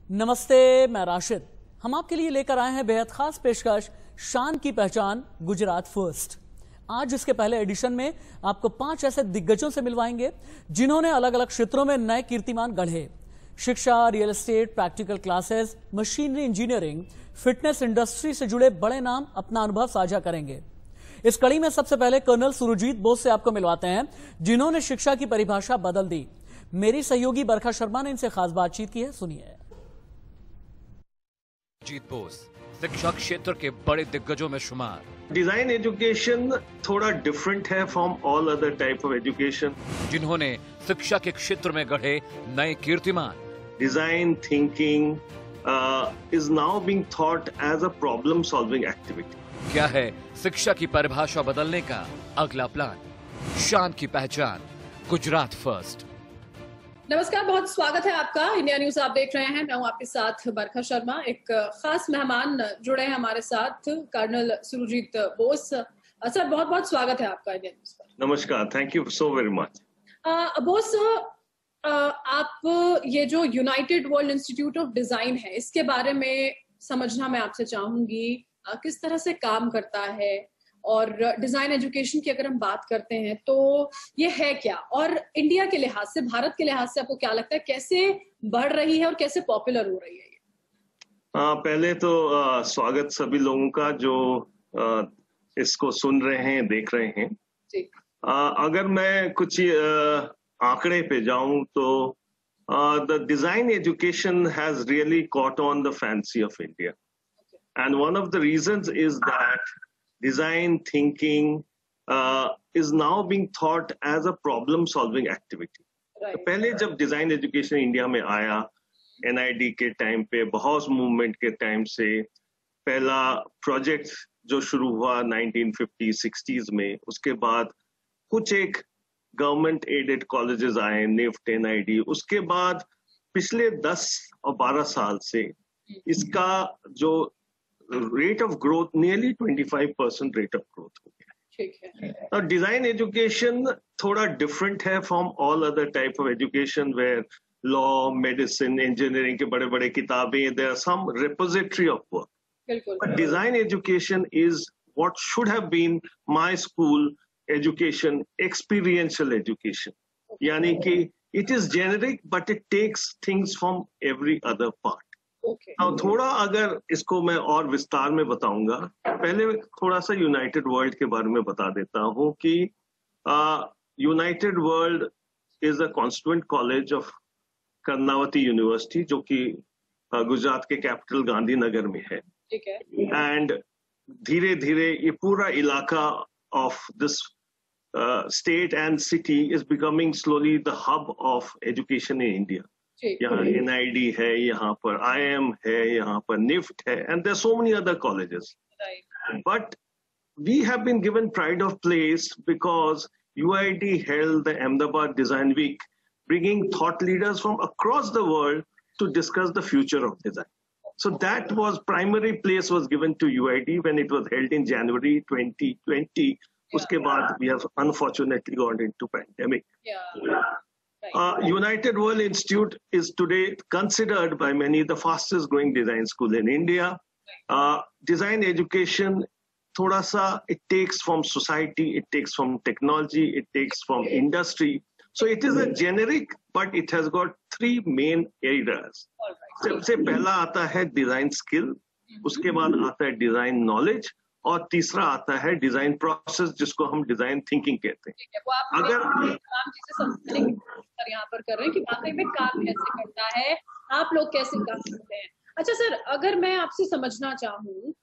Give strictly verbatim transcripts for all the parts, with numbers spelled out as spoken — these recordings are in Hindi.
नमस्ते, मैं राशिद। हम आपके लिए लेकर आए हैं बेहद खास पेशकश शान की पहचान गुजरात फर्स्ट। आज इसके पहले एडिशन में आपको पांच ऐसे दिग्गजों से मिलवाएंगे जिन्होंने अलग अलग क्षेत्रों में नए कीर्तिमान गढ़े। शिक्षा, real estate, practical classes, machinery engineering, fitness industry से जुड़े बड़े नाम अपना अनुभव साझा करेंगे। इस कड़ी में सबसे पहले कर्नल सुरजीत बोस से आपको मिलवाते हैं जिन्होंने शिक्षा की परिभाषा बदल दी। मेरी सहयोगी बरखा शर्मा ने इनसे खास बातचीत की है, सुनिए। सुरजीत बोस शिक्षा क्षेत्र के बड़े दिग्गजों में शुमार। डिजाइन एजुकेशन थोड़ा डिफरेंट है from all other type of education, जिन्होंने शिक्षा के क्षेत्र में गढ़े नए कीर्तिमान। Design thinking is now being thought as a problem solving activity. क्या है शिक्षा की परिभाषा बदलने का अगला प्लान? शान की पहचान गुजरात फर्स्ट। नमस्कार, बहुत स्वागत है आपका। इंडिया न्यूज आप देख रहे हैं। मैं हूं आपके साथ बरखा शर्मा। एक खास मेहमान जुड़े हैं हमारे साथ, कर्नल सुरजीत बोस। सर, बहुत बहुत स्वागत है आपका इंडिया न्यूज पर। नमस्कार, thank you so very much. Bose, आप ये जो United World Institute of Design है, इसके बारे में समझना मैं आपसे चाहूंगी। किस तरह से काम करता है और डिजाइन एजुकेशन की अगर हम बात करते हैं तो ये है क्या, और इंडिया के लिहाज से, भारत के लिहाज से आपको क्या लगता है कैसे बढ़ रही है और कैसे पॉपुलर हो रही है ये? आ, पहले तो आ, स्वागत सभी लोगों का जो आ, इसको सुन रहे हैं, देख रहे हैं जी। आ, अगर मैं कुछ आ, आंकड़े पे जाऊं तो the design education has really caught on the fancy of India, and one of the reasons is that design thinking uh, is now being thought as a problem solving activity. Right. तो पहले जब डिजाइन एजुकेशन इंडिया में आया, एन आई डी के टाइम पे, बहौस मूवमेंट के टाइम से पहला प्रोजेक्ट जो शुरू हुआ नाइनटीन फिफ्टी सिक्सटीज़ में, उसके बाद कुछ एक गवर्नमेंट एडेड कॉलेजेस आए, निफ्ट, एन आई डी। उसके बाद पिछले दस और बारह साल से इसका जो rate of growth nearly twenty five percent rate of growth हो गया। ठीक है। और डिजाइन एजुकेशन थोड़ा डिफरेंट है from all other type of education where law, medicine, engineering के बड़े बड़े किताबें, there are some repository of work. बिल्कुल। But design education is what should have been my school education, experiential education, यानी कि it is generic but it takes things from every other part. Okay. अब थोड़ा अगर इसको मैं और विस्तार में बताऊंगा, पहले थोड़ा सा यूनाइटेड वर्ल्ड के बारे में बता देता हूं कि United World is a constituent college of Karnavati University, जो कि uh, गुजरात के कैपिटल गांधीनगर में है। ठीक है। एंड धीरे धीरे ये पूरा इलाका of this state and city is becoming slowly the hub of education in India. यहाँ एन आई डी है, यहाँ पर आई एम है, यहाँ पर निफ्ट है, and there so many other colleges. But we have been given pride of place because U I D held the Ahmedabad Design Week, bringing thought leaders from across the world to discuss the future of design. So that was primary place was given to U I D when it was held in January twenty twenty. Uske baad we have unfortunately gone into pandemic. Yeah. Uh, United World Institute is today considered by many the fastest growing design school in India. Uh, design education, thoda sa, it takes from society, it takes from technology, it takes from industry. So it is a generic, but it has got three main areas. सबसे पहला आता है डिजाइन स्किल, उसके बाद आता है डिजाइन नॉलेज, और तीसरा आता है डिजाइन प्रोसेस, जिसको हम डिजाइन थिंकिंग कहते हैं। वो आप अगर काम चीजें समझने की कोशिश यहाँ पर कर रहे हैं कि वाकई में काम कैसे करता है, आप लोग कैसे काम करते हैं। अच्छा सर, अगर मैं आपसे समझना चाहूँ,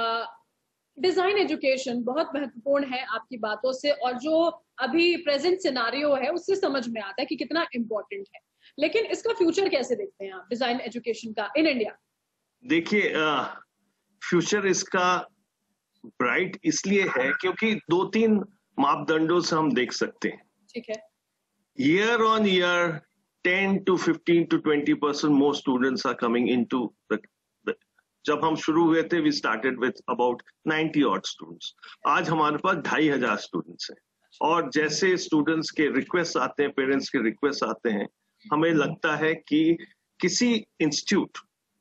डिजाइन एजुकेशन बहुत महत्वपूर्ण है आपकी बातों से, और जो अभी प्रेजेंट सिनारियो है उससे समझ में आता है कि कितना इम्पोर्टेंट है, लेकिन इसका फ्यूचर कैसे देखते हैं आप डिजाइन एजुकेशन का इन इंडिया? देखिए, फ्यूचर इसका ब्राइट इसलिए है क्योंकि दो तीन मापदंडों से हम देख सकते हैं। ठीक है। Year on year ten to fifteen to twenty percent more students are coming into the, जब हम शुरू हुए थे we started with about ninety odd students. आज हमारे पास ढाई हजार स्टूडेंट्स हैं, और जैसे स्टूडेंट्स के रिक्वेस्ट आते हैं, पेरेंट्स के रिक्वेस्ट आते हैं, हमें लगता है कि किसी इंस्टीट्यूट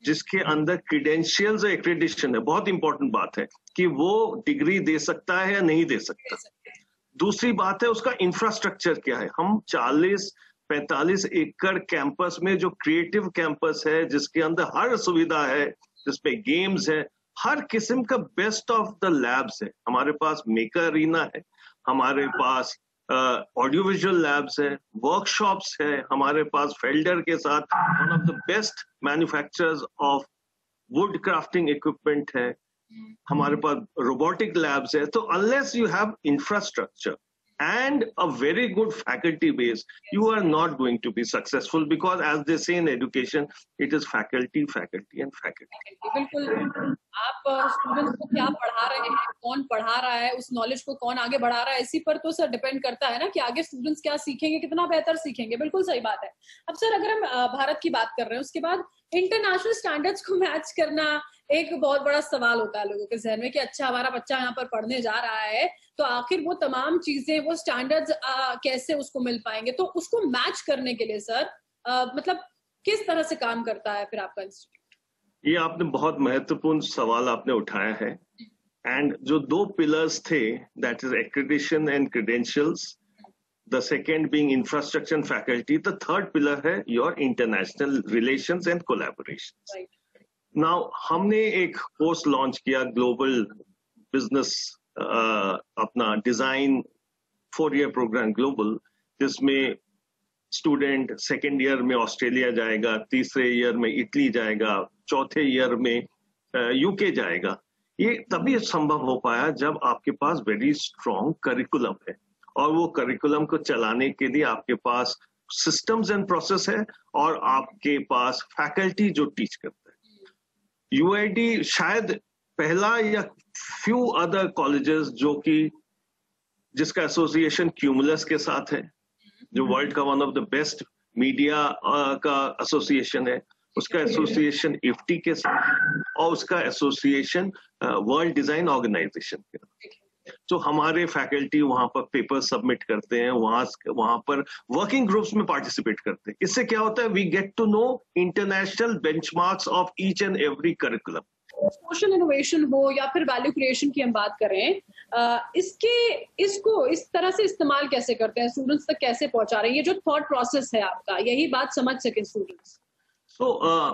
जिसके अंदर क्रीडेंशियल्स एक्रेडिशन है, बहुत इंपॉर्टेंट बात है कि वो डिग्री दे सकता है या नहीं दे सकता। दूसरी बात है उसका इंफ्रास्ट्रक्चर क्या है। हम चालीस पैंतालीस एकड़ कैंपस में जो क्रिएटिव कैंपस है, जिसके अंदर हर सुविधा है, जिसमें गेम्स है, हर किस्म का बेस्ट ऑफ द लैब्स है। हमारे पास मेकर अरीना है, हमारे पास ऑडियो विजुअल लैब्स है, वर्कशॉप्स है, हमारे पास फेल्डर के साथ one of the best manufacturers of wood crafting equipment है, हमारे पास रोबोटिक लैब्स है। तो unless you have infrastructure and a very good faculty base, you are not going to be successful, because as they say in education, it is faculty, faculty and faculty. बिल्कुल, आप स्टूडेंट्स को क्या पढ़ा रहे हैं, कौन पढ़ा रहा है, उस नॉलेज को कौन आगे बढ़ा रहा है, इसी पर तो सर डिपेंड करता है ना कि आगे स्टूडेंट्स क्या सीखेंगे, कितना बेहतर सीखेंगे। बिल्कुल सही बात है। अब सर अगर हम भारत की बात कर रहे हैं, उसके बाद इंटरनेशनल स्टैंडर्ड्स को मैच करना एक बहुत बड़ा सवाल होता है लोगों के जहन में कि अच्छा हमारा बच्चा यहाँ पर पढ़ने जा रहा है, तो आखिर वो तमाम चीजें, वो स्टैंडर्ड्स कैसे उसको मिल पाएंगे। तो उसको मैच करने के लिए सर आ, मतलब किस तरह से काम करता है फिर आपका इंस्टीट्यूट? ये आपने बहुत महत्वपूर्ण सवाल आपने उठाया है। एंड जो दो पिलर्स थे, that is accreditation and credentials, the second being infrastructure and faculty, the third pillar है your international relations and collaboration. Now हमने एक कोर्स लॉन्च किया, ग्लोबल बिजनेस अपना design four year program global, जिसमें स्टूडेंट सेकेंड ईयर में ऑस्ट्रेलिया जाएगा, तीसरे ईयर में इटली जाएगा, चौथे ईयर में यूके जाएगा। ये तभी संभव हो पाया जब आपके पास वेरी स्ट्रॉन्ग करिकुलम है, और वो करिकुलम को चलाने के लिए आपके पास सिस्टम्स एंड प्रोसेस है, और आपके पास फैकल्टी जो टीच करते हैं। यूआईडी शायद पहला या फ्यू अदर कॉलेजेस जो कि जिसका एसोसिएशन क्यूमुलस के साथ है, जो वर्ल्ड का one of the best media का एसोसिएशन है, उसका एसोसिएशन इफ्टी के साथ, और उसका एसोसिएशन वर्ल्ड डिजाइन ऑर्गेनाइजेशन के साथ। तो हमारे फैकल्टी वहां पर पेपर सबमिट करते हैं, वहां वहां पर वर्किंग ग्रुप्स में पार्टिसिपेट करते हैं। इससे क्या होता है, we get to know international benchmarks of each and every curriculum. Social innovation हो या फिर वैल्यू क्रिएशन की हम बात करें, आ, इसके इसको इस तरह से इस्तेमाल कैसे करते हैं, स्टूडेंट्स तक कैसे पहुंचा रहे हैं? ये जो थॉट प्रोसेस है आपका, यही बात समझ सके स्टूडेंट्स। सो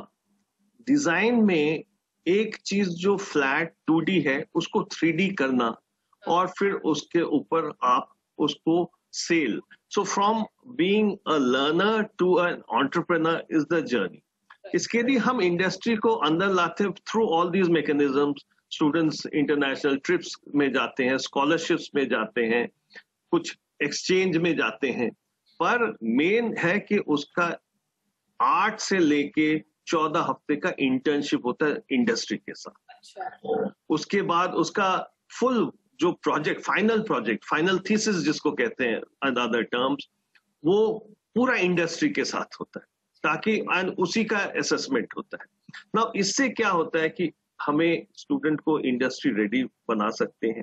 डिजाइन में एक चीज जो फ्लैट टू डी है, उसको थ्री डी करना, और फिर उसके ऊपर आप उसको sell. So from being a learner to an entrepreneur is the journey. इसके लिए हम इंडस्ट्री को अंदर लाते हैं through all these mechanisms. Students international trips में जाते हैं, स्कॉलरशिप्स में जाते हैं, कुछ एक्सचेंज में जाते हैं, पर मेन है कि उसका आठ से लेके चौदह हफ्ते का इंटर्नशिप होता है इंडस्ट्री के साथ। अच्छा। उसके बाद उसका फुल जो project, final project, final thesis जिसको कहते हैं अदर टर्म्स, वो पूरा इंडस्ट्री के साथ होता है, ताकि एंड उसी का असेसमेंट होता है ना। इससे क्या होता है कि हमें स्टूडेंट को इंडस्ट्री रेडी बना सकते हैं।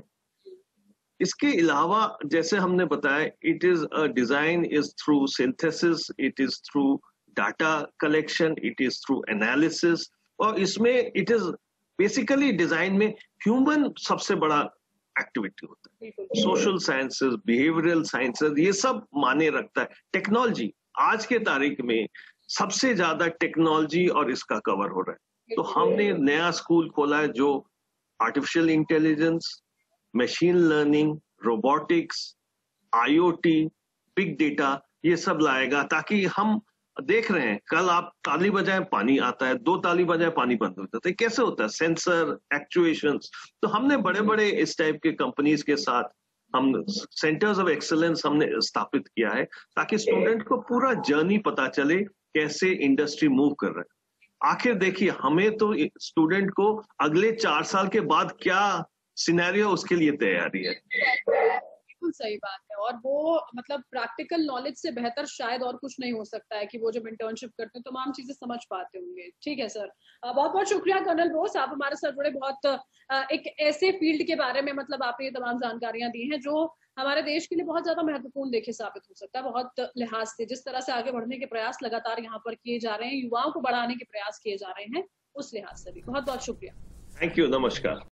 इसके अलावा जैसे हमने बताया, it is a design is through synthesis, it is through data collection, it is through analysis, और इसमें इट इज बेसिकली डिजाइन में ह्यूमन सबसे बड़ा एक्टिविटी होता है। सोशल साइंसेस, बिहेवियरल साइंसेस, ये सब माने रखता है। टेक्नोलॉजी आज के तारीख में सबसे ज्यादा टेक्नोलॉजी और इसका कवर हो रहा है। तो हमने नया स्कूल खोला है जो artificial intelligence, machine learning, robotics, IoT, big data, ये सब लाएगा, ताकि हम देख रहे हैं, कल आप ताली बजाएं पानी आता है, दो ताली बजाएं पानी बंद हो जाता है। कैसे होता है? Sensor, actuations. तो हमने बड़े बड़े इस टाइप के कंपनीज के साथ हम सेंटर्स ऑफ एक्सीलेंस हमने स्थापित किया है, ताकि स्टूडेंट को पूरा जर्नी पता चले कैसे इंडस्ट्री मूव कर रहा है। आखिर देखिए, हमें तो स्टूडेंट को अगले चार साल के बाद क्या सिनेरियो, उसके लिए तैयारी है। बिल्कुल सही बात है, और वो मतलब प्रैक्टिकल नॉलेज से बेहतर शायद और कुछ नहीं हो सकता है कि वो जब इंटर्नशिप करते हैं तमाम चीजें समझ पाते होंगे। ठीक है सर, बहुत बहुत शुक्रिया कर्नल बोस, आप हमारे साथ जुड़े। बहुत एक ऐसे फील्ड के बारे में मतलब आपने ये तमाम जानकारियां दी हैं जो हमारे देश के लिए बहुत ज्यादा महत्वपूर्ण देखे साबित हो सकता है। बहुत लिहाज से जिस तरह से आगे बढ़ने के प्रयास लगातार यहाँ पर किए जा रहे हैं, युवाओं को बढ़ाने के प्रयास किए जा रहे हैं, उस लिहाज से भी बहुत बहुत शुक्रिया। थैंक यू, नमस्कार।